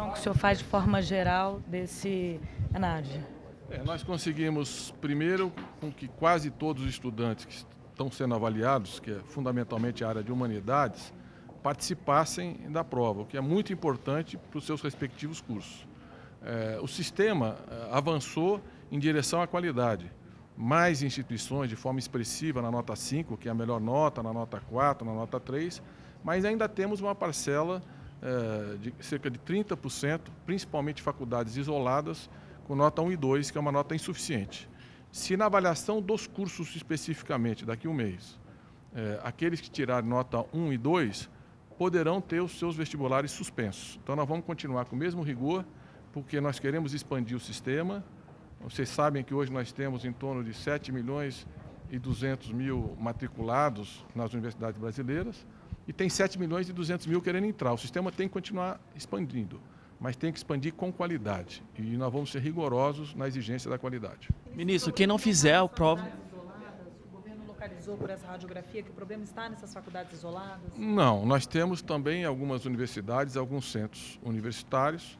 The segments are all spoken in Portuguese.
avaliação que o senhor faz de forma geral desse ENAD? Nós conseguimos, primeiro, com que quase todos os estudantes que estão sendo avaliados, que é fundamentalmente a área de humanidades, participassem da prova, o que é muito importante para os seus respectivos cursos. O sistema avançou em direção à qualidade. Mais instituições, de forma expressiva, na nota 5, que é a melhor nota, na nota 4, na nota 3, mas ainda temos uma parcela de cerca de 30%, principalmente faculdades isoladas, com nota 1 e 2, que é uma nota insuficiente. Se na avaliação dos cursos especificamente, daqui a um mês, aqueles que tirarem nota 1 e 2 poderão ter os seus vestibulares suspensos. Então nós vamos continuar com o mesmo rigor, porque nós queremos expandir o sistema. Vocês sabem que hoje nós temos em torno de 7 milhões e 200 mil matriculados nas universidades brasileiras e tem 7 milhões e 200 mil querendo entrar. O sistema tem que continuar expandindo, mas tem que expandir com qualidade. E nós vamos ser rigorosos na exigência da qualidade. Ministro, quem não fizer a prova... O governo localizou por essa radiografia que o problema está nessas faculdades isoladas? Não, nós temos também algumas universidades, alguns centros universitários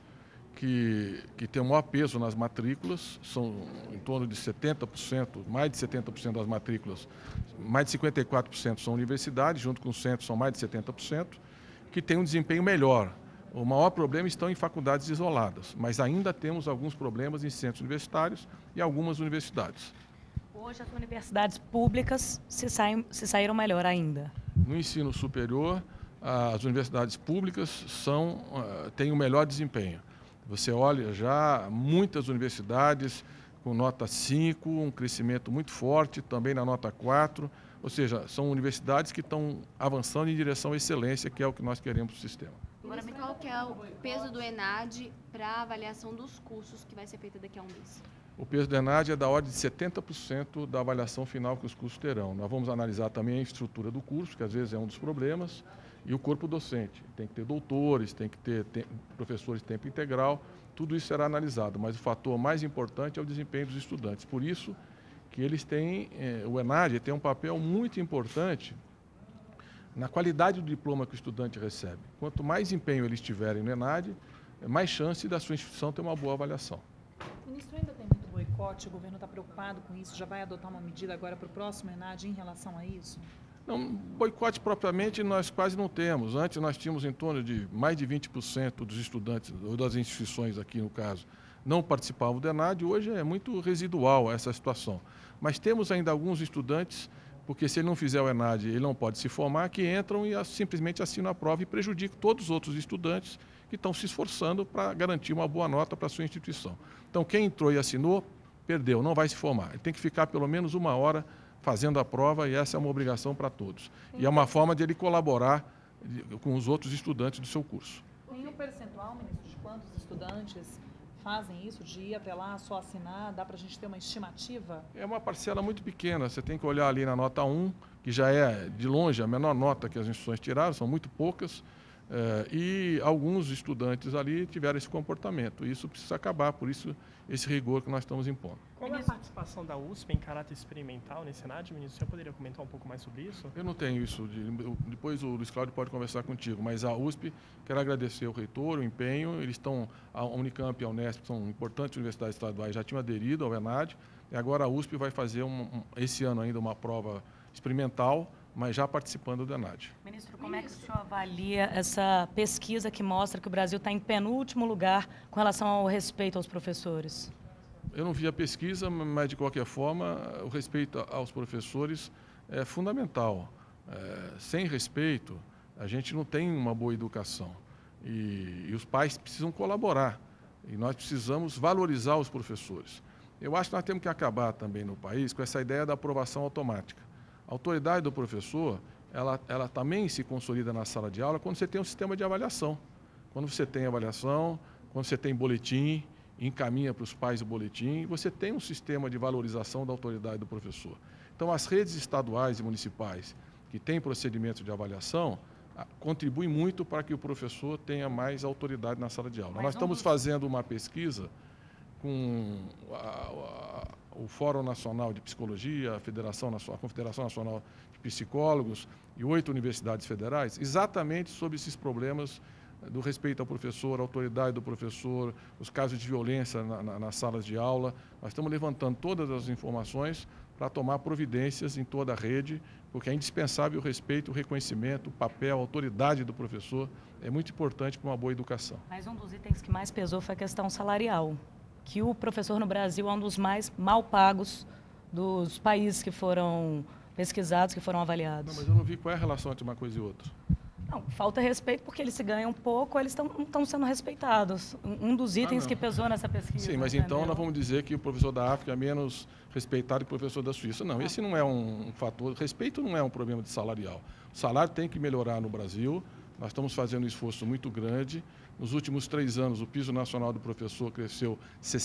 que têm o maior peso nas matrículas, são em torno de 70%, mais de 70% das matrículas, mais de 54% são universidades, junto com os centros são mais de 70%, que têm um desempenho melhor. O maior problema estão em faculdades isoladas, mas ainda temos alguns problemas em centros universitários e algumas universidades. Hoje as universidades públicas se saíram melhor ainda. No ensino superior, as universidades públicas têm o melhor desempenho. Você olha já muitas universidades com nota 5, um crescimento muito forte, também na nota 4, ou seja, são universidades que estão avançando em direção à excelência, que é o que nós queremos para o sistema. Agora, qual que é o peso do ENAD para a avaliação dos cursos que vai ser feita daqui a um mês? O peso do ENAD é da ordem de 70% da avaliação final que os cursos terão. Nós vamos analisar também a estrutura do curso, que às vezes é um dos problemas, e o corpo docente. Tem que ter doutores, tem que ter professores de tempo integral, tudo isso será analisado, mas o fator mais importante é o desempenho dos estudantes. Por isso que eles têm, o ENAD tem um papel muito importante na qualidade do diploma que o estudante recebe. Quanto mais empenho eles tiverem no ENAD, mais chance da sua instituição ter uma boa avaliação. Ministro, ainda tem muito boicote, o governo está preocupado com isso, já vai adotar uma medida agora para o próximo ENAD em relação a isso? Não, boicote propriamente nós quase não temos. Antes nós tínhamos em torno de mais de 20% dos estudantes, ou das instituições aqui no caso, não participavam do ENAD. Hoje é muito residual essa situação. Mas temos ainda alguns estudantes, porque se ele não fizer o ENAD, ele não pode se formar, que entram e simplesmente assinam a prova e prejudicam todos os outros estudantes que estão se esforçando para garantir uma boa nota para a sua instituição. Então quem entrou e assinou, perdeu, não vai se formar. Ele tem que ficar pelo menos 1 hora fazendo a prova, e essa é uma obrigação para todos. E é uma forma de ele colaborar com os outros estudantes do seu curso. Tem um percentual, ministro, de quantos estudantes fazem isso, de ir até lá, só assinar? Dá para a gente ter uma estimativa? É uma parcela muito pequena, você tem que olhar ali na nota 1, que já é, de longe, a menor nota que as instituições tiraram, são muito poucas, e alguns estudantes ali tiveram esse comportamento. Isso precisa acabar, por isso esse rigor que nós estamos impondo. Qual é a participação da USP em caráter experimental nesse ENAD, ministro? O senhor poderia comentar um pouco mais sobre isso? Eu não tenho isso. Depois o Luiz Cláudio pode conversar contigo, mas a USP, quero agradecer ao reitor, o empenho. Eles estão, a Unicamp e a Unesp, são importantes universidades estaduais, já tinham aderido ao ENAD, e agora a USP vai fazer esse ano ainda uma prova experimental, mas já participando do ENAD. Ministro, como é que o senhor avalia essa pesquisa que mostra que o Brasil está em penúltimo lugar com relação ao respeito aos professores? Eu não vi a pesquisa, mas de qualquer forma, o respeito aos professores é fundamental. Sem respeito, a gente não tem uma boa educação. E os pais precisam colaborar. E nós precisamos valorizar os professores. Eu acho que nós temos que acabar também no país com essa ideia da aprovação automática. A autoridade do professor, ela também se consolida na sala de aula quando você tem um sistema de avaliação. Quando você tem avaliação, quando você tem boletim, encaminha para os pais o boletim, você tem um sistema de valorização da autoridade do professor. Então, as redes estaduais e municipais que têm procedimentos de avaliação contribuem muito para que o professor tenha mais autoridade na sala de aula. Nós estamos fazendo uma pesquisa com o Fórum Nacional de Psicologia, a Confederação Nacional de Psicólogos e 8 universidades federais, exatamente sobre esses problemas do respeito ao professor, a autoridade do professor, os casos de violência nas salas de aula. Nós estamos levantando todas as informações para tomar providências em toda a rede, porque é indispensável o respeito, o reconhecimento, o papel, a autoridade do professor. É muito importante para uma boa educação. Mas um dos itens que mais pesou foi a questão salarial, que o professor no Brasil é um dos mais mal pagos dos países que foram pesquisados, que foram avaliados. Não, mas eu não vi qual é a relação entre uma coisa e outra. Não, falta respeito porque eles se ganham pouco, eles não estão sendo respeitados. Um dos itens que pesou nessa pesquisa. Sim, mas então nós vamos dizer que o professor da África é menos respeitado que o professor da Suíça. Não, esse não é um fator. Respeito não é um problema de salarial. O salário tem que melhorar no Brasil. Nós estamos fazendo um esforço muito grande. Nos últimos 3 anos, o piso nacional do professor cresceu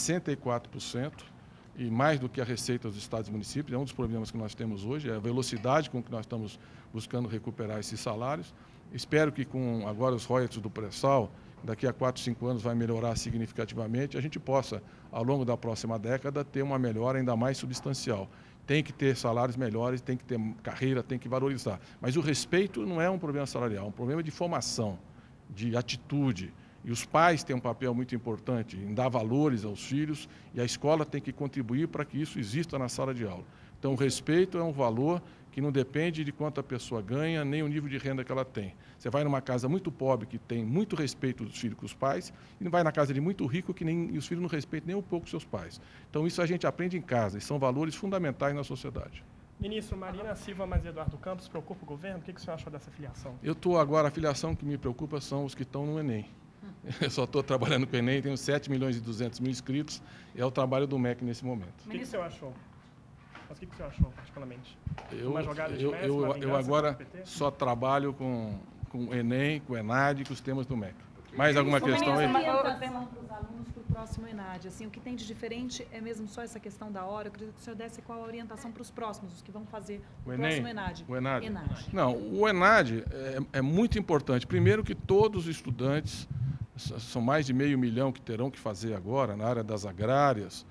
64%. E mais do que a receita dos estados e municípios. É um dos problemas que nós temos hoje, é a velocidade com que nós estamos buscando recuperar esses salários. Espero que com agora os royalties do pré-sal, daqui a 4, 5 anos vai melhorar significativamente, a gente possa, ao longo da próxima década, ter uma melhora ainda mais substancial. Tem que ter salários melhores, tem que ter carreira, tem que valorizar. Mas o respeito não é um problema salarial, é um problema de formação, de atitude. E os pais têm um papel muito importante em dar valores aos filhos e a escola tem que contribuir para que isso exista na sala de aula. Então, o respeito é um valor que não depende de quanto a pessoa ganha, nem o nível de renda que ela tem. Você vai numa casa muito pobre, que tem muito respeito dos filhos com os pais, e não vai na casa de muito rico, e os filhos não respeitam nem um pouco seus pais. Então, isso a gente aprende em casa, e são valores fundamentais na sociedade. Ministro, Marina Silva, mas Eduardo Campos, preocupa o governo? O que o senhor achou dessa filiação? Eu estou agora, a filiação que me preocupa são os que estão no Enem. Eu só estou trabalhando com o Enem, tenho 7 milhões e 200 mil inscritos, e é o trabalho do MEC nesse momento. O que o senhor achou? Mas o que o senhor achou, particularmente? Uma jogada de mestre, eu agora só trabalho com o Enem, com o ENAD, com os temas do MEC. Mais alguma questão aí? Orientação para os alunos para o próximo ENAD. Assim, o que tem de diferente é mesmo só essa questão da hora. Eu queria que o senhor desse qual a orientação para os próximos, os que vão fazer o próximo ENAD. O ENAD? Não, o ENAD é muito importante. Primeiro que todos os estudantes, são mais de 500 mil que terão que fazer agora, na área das agrárias,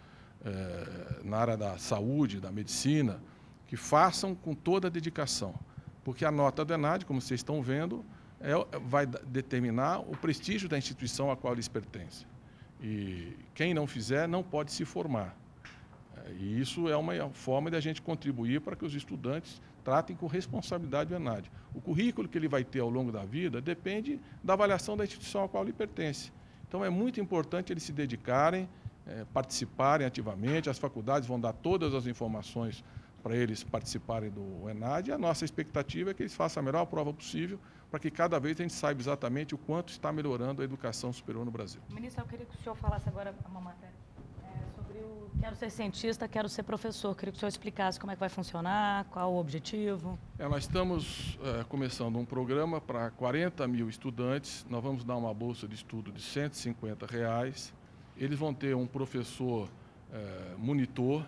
na área da saúde, da medicina, que façam com toda a dedicação. Porque a nota do ENAD, como vocês estão vendo, vai determinar o prestígio da instituição a qual eles pertencem. E quem não fizer não pode se formar. E isso é uma forma de a gente contribuir para que os estudantes tratem com responsabilidade o ENAD. O currículo que ele vai ter ao longo da vida depende da avaliação da instituição a qual ele pertence. Então, é muito importante eles se dedicarem, participarem ativamente. As faculdades vão dar todas as informações para eles participarem do ENAD. E a nossa expectativa é que eles façam a melhor prova possível para que cada vez a gente saiba exatamente o quanto está melhorando a educação superior no Brasil. Ministro, eu queria que o senhor falasse agora uma matéria sobre o quero ser cientista, quero ser professor. Queria que o senhor explicasse como é que vai funcionar, qual o objetivo. Nós estamos começando um programa para 40 mil estudantes. Nós vamos dar uma bolsa de estudo de R$ 150. Eles vão ter um professor monitor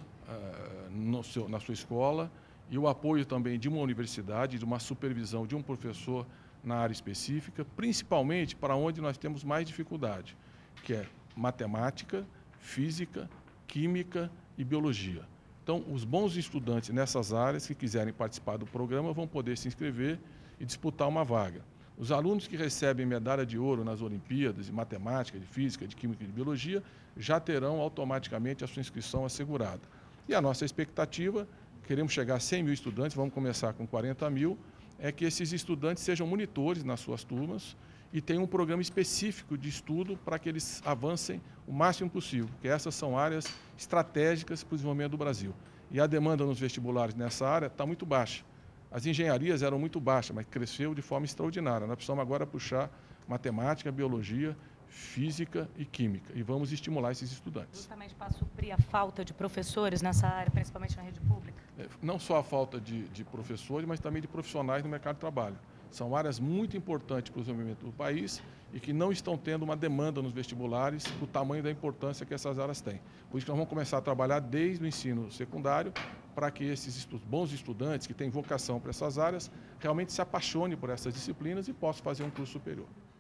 na sua escola e o apoio também de uma universidade, de uma supervisão de um professor na área específica, principalmente para onde nós temos mais dificuldade, que é matemática, física, química e biologia. Então, os bons estudantes nessas áreas que quiserem participar do programa vão poder se inscrever e disputar uma vaga. Os alunos que recebem medalha de ouro nas Olimpíadas de matemática, de física, de química e de biologia já terão automaticamente a sua inscrição assegurada. E a nossa expectativa, queremos chegar a 100 mil estudantes, vamos começar com 40 mil, é que esses estudantes sejam monitores nas suas turmas e tenham um programa específico de estudo para que eles avancem o máximo possível, porque essas são áreas estratégicas para o desenvolvimento do Brasil. E a demanda nos vestibulares nessa área está muito baixa. As engenharias eram muito baixas, mas cresceu de forma extraordinária. Nós precisamos agora puxar matemática, biologia, física e química, e vamos estimular esses estudantes. Justamente para suprir a falta de professores nessa área, principalmente na rede pública? Não só a falta de professores, mas também de profissionais no mercado de trabalho. São áreas muito importantes para o desenvolvimento do país e que não estão tendo uma demanda nos vestibulares do tamanho da importância que essas áreas têm. Por isso que nós vamos começar a trabalhar desde o ensino secundário para que esses bons estudantes que têm vocação para essas áreas realmente se apaixonem por essas disciplinas e possam fazer um curso superior.